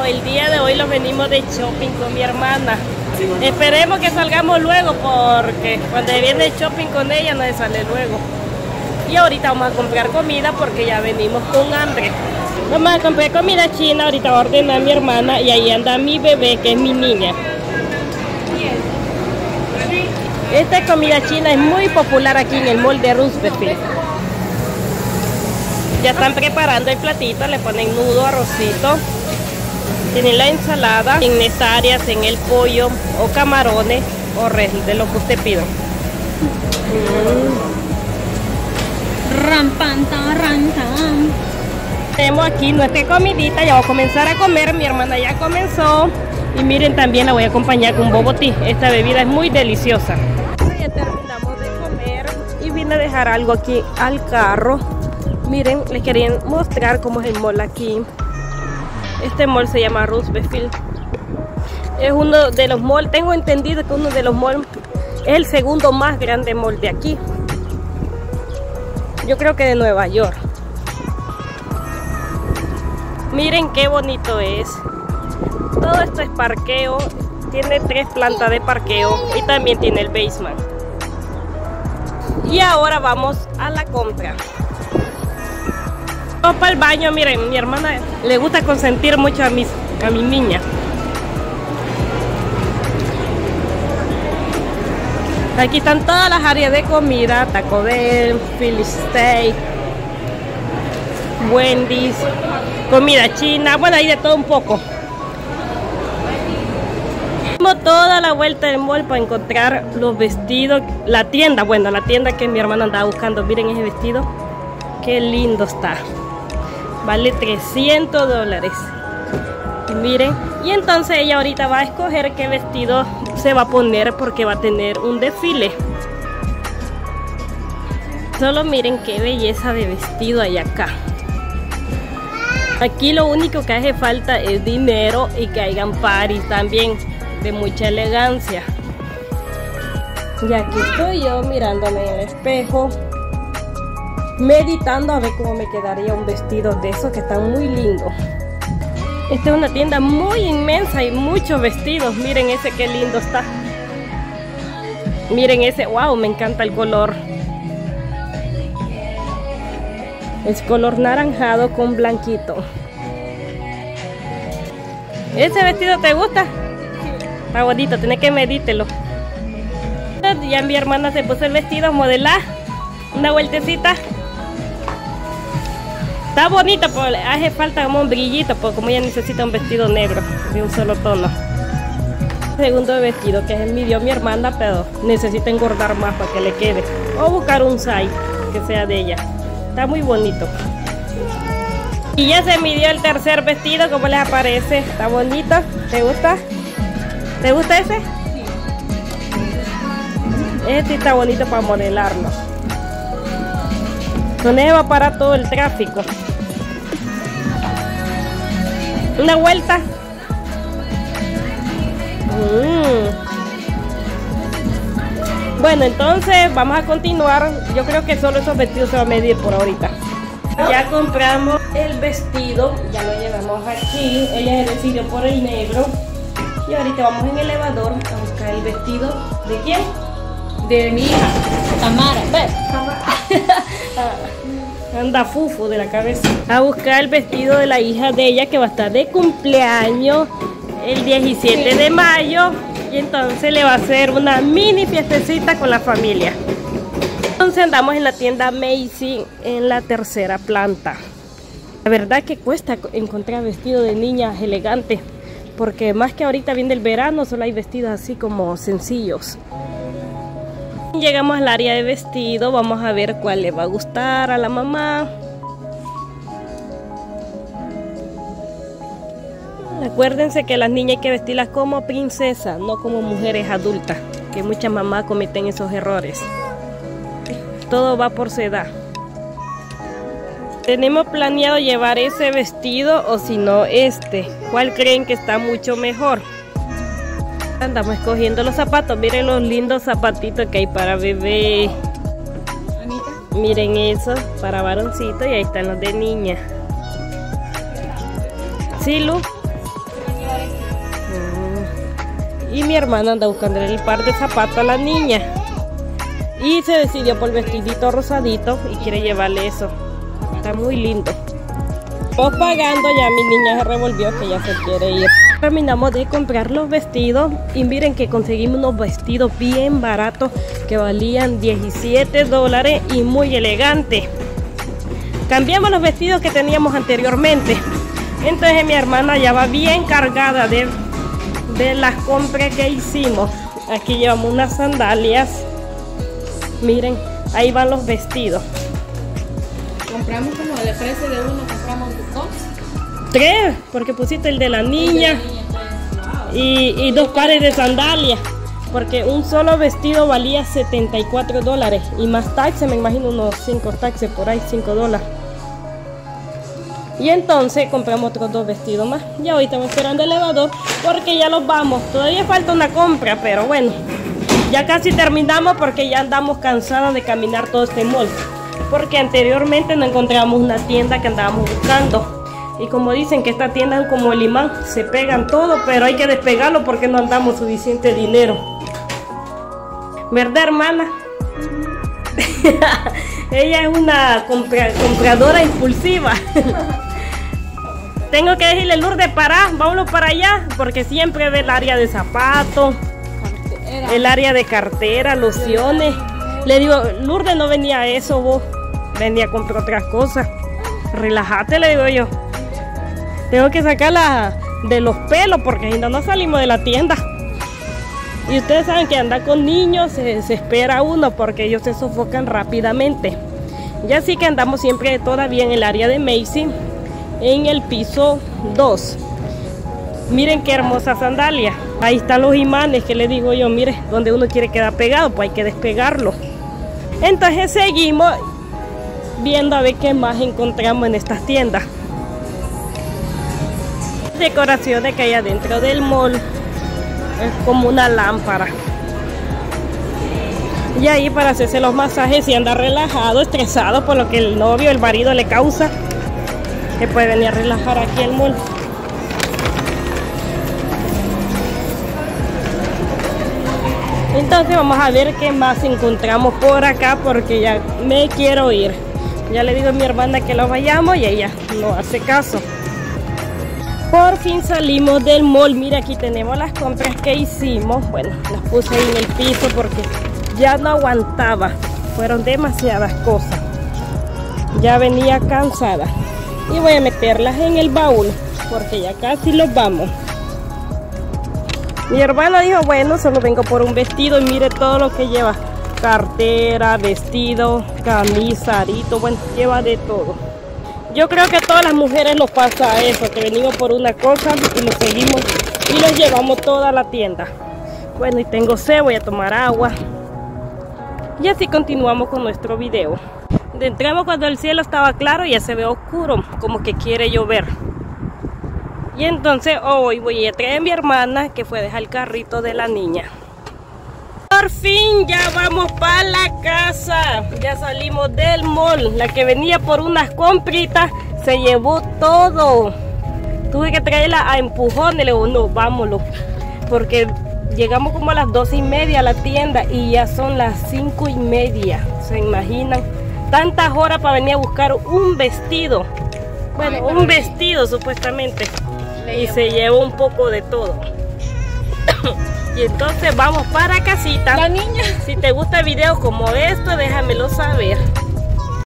el día de hoy los venimos de shopping con mi hermana. Esperemos que salgamos luego porque cuando viene el shopping con ella no se sale luego. Y ahorita vamos a comprar comida porque ya venimos con hambre. Vamos a comprar comida china, ahorita va a ordenar mi hermana y ahí anda mi bebé que es mi niña. Esta comida china es muy popular aquí en el mall de Roosevelt. Ya están preparando el platito, le ponen nudo, arrocito. Tienen la ensalada, en nectarias, en el pollo o camarones o res, de lo que usted pida. Tenemos aquí nuestra comidita, ya voy a comenzar a comer, mi hermana ya comenzó. Y miren, también la voy a acompañar con bobo tea. Esta bebida es muy deliciosa. Ya terminamos de comer y vine a dejar algo aquí al carro. Miren, les quería mostrar cómo es el mall aquí. Este mall se llama Roosevelt. Es uno de los malls, tengo entendido que uno de los malls es el segundo más grande mall de aquí. Yo creo que de Nueva York. Miren qué bonito es. Todo esto es parqueo. Tiene 3 plantas de parqueo y también tiene el basement. Y ahora vamos a la compra. Vamos para el baño. Miren, mi hermana le gusta consentir mucho a mi niña. Aquí están todas las áreas de comida: Taco Bell, Philly Steak, Wendy's, comida china, bueno, hay de todo un poco. Dimos toda la vuelta del mall para encontrar los vestidos, la tienda, bueno, la tienda que mi hermana andaba buscando. Miren ese vestido, qué lindo está. Vale $300. Miren, y entonces ella ahorita va a escoger qué vestido se va a poner porque va a tener un desfile. Solo miren qué belleza de vestido hay acá. Aquí lo único que hace falta es dinero y que hayan paris también de mucha elegancia. Y aquí estoy yo mirándome en el espejo, meditando a ver cómo me quedaría un vestido de esos que están muy lindos. Esta es una tienda muy inmensa y muchos vestidos. Miren ese qué lindo está. Miren ese, wow, me encanta el color. Es color naranjado con blanquito. ¿Ese vestido te gusta? Sí. Está bonito, tenés que medírtelo. Ya mi hermana se puso el vestido, modelar una vueltecita. Está bonita, pero le hace falta como un brillito, porque como ella necesita un vestido negro de un solo tono. Segundo vestido que midió mi hermana, pero necesita engordar más para que le quede. O buscar un size que sea de ella. Está muy bonito. Y ya se midió el tercer vestido, ¿cómo les aparece? Está bonito. ¿Te gusta? ¿Te gusta ese? Sí. Este está bonito para modelarlo. Con él va para todo el tráfico. Una vuelta. Bueno, entonces vamos a continuar. Yo creo que solo esos vestidos se van a medir por ahorita. Ya compramos el vestido, ya lo llevamos aquí. Ella se decidió por el negro. Y ahorita vamos en el elevador a buscar el vestido. ¿De quién? De mi hija, Tamara. Anda fufu de la cabeza. A buscar el vestido de la hija de ella que va a estar de cumpleaños el 17 de mayo. Y entonces le va a hacer una mini fiestecita con la familia. Entonces andamos en la tienda Macy en la tercera planta. La verdad que cuesta encontrar vestido de niñas elegantes, porque más que ahorita viene el verano, solo hay vestidos así como sencillos. Llegamos al área de vestido, vamos a ver cuál le va a gustar a la mamá. Acuérdense que las niñas hay que vestirlas como princesas, no como mujeres adultas, que muchas mamás cometen esos errores. Todo va por su edad. Tenemos planeado llevar ese vestido o si no este. ¿Cuál creen que está mucho mejor? Andamos escogiendo los zapatos. Miren los lindos zapatitos que hay para bebé. Anita. Miren eso, para varoncito, y ahí están los de niña. ¿Sí, Lu? y mi hermana anda buscando el par de zapatos a la niña. Y se decidió por el vestidito rosadito y quiere llevarle eso. Está muy lindo. Pues pagando, ya mi niña se revolvió que ya se quiere ir. Terminamos de comprar los vestidos y miren que conseguimos unos vestidos bien baratos que valían $17 y muy elegantes. Cambiamos los vestidos que teníamos anteriormente. Entonces mi hermana ya va bien cargada de las compras que hicimos. Aquí llevamos unas sandalias. Miren, ahí van los vestidos. Compramos como de precio de uno, compramos dos. 3, porque pusiste el de la niña y 2 pares de sandalias. Porque un solo vestido valía $74 y más taxes, me imagino unos 5 taxes por ahí, $5. Y entonces compramos otros 2 vestidos más. Ya hoy estamos esperando el elevador porque ya los vamos. Todavía falta una compra, pero bueno, ya casi terminamos porque ya andamos cansados de caminar todo este mall. Porque anteriormente no encontramos una tienda que andábamos buscando. Y como dicen que esta tienda es como el imán, se pegan todo, pero hay que despegarlo porque no andamos suficiente dinero. ¿Verdad, hermana? Ella es una compradora impulsiva. Tengo que decirle, Lourdes, vámonos para allá, porque siempre ve el área de zapatos, el área de cartera, lociones. Le digo, Lourdes, no venía a eso vos, venía a comprar otras cosas. Relájate, le digo yo. Tengo que sacarla de los pelos porque si no, no salimos de la tienda. Y ustedes saben que andar con niños se espera uno porque ellos se sofocan rápidamente. Ya sí que andamos siempre todavía en el área de Macy, en el piso 2. Miren qué hermosa sandalia. Ahí están los imanes que le digo yo, mire, donde uno quiere quedar pegado, pues hay que despegarlo. Entonces seguimos viendo a ver qué más encontramos en estas tiendas. Decoraciones que hay adentro del mall. Es como una lámpara. Y ahí para hacerse los masajes, si anda relajado, estresado por lo que el novio, el marido le causa, se puede venir a relajar aquí al mall. Entonces vamos a ver qué más encontramos por acá porque ya me quiero ir. Ya le digo a mi hermana que lo vayamos y ella no hace caso. Por fin salimos del mall. Mira, aquí tenemos las compras que hicimos. Bueno, las puse ahí en el piso porque ya no aguantaba. Fueron demasiadas cosas. Ya venía cansada. Y voy a meterlas en el baúl porque ya casi los vamos. Mi hermana dijo, bueno, solo vengo por un vestido y mire todo lo que lleva. Cartera, vestido, camisa, arito, bueno, lleva de todo. Yo creo que a todas las mujeres nos pasa eso, que venimos por una cosa y lo seguimos y los llevamos toda la tienda. Bueno, y tengo sed, voy a tomar agua. Y así continuamos con nuestro video. Entramos cuando el cielo estaba claro y ya se ve oscuro, como que quiere llover. Y entonces hoy voy a traer a mi hermana que fue a dejar el carrito de la niña. Por fin ya vamos para la casa. Ya salimos del mall. La que venía por unas compritas se llevó todo. Tuve que traerla a empujones. Le digo, no, vámonos. Porque llegamos como a las 12:30 a la tienda y ya son las 5:30. ¿Se imaginan? Tantas horas para venir a buscar un vestido. Bueno, un vestido supuestamente. Y se llevó un poco de todo. Y entonces vamos para casita. La niña. Si te gusta el video como esto, déjamelo saber.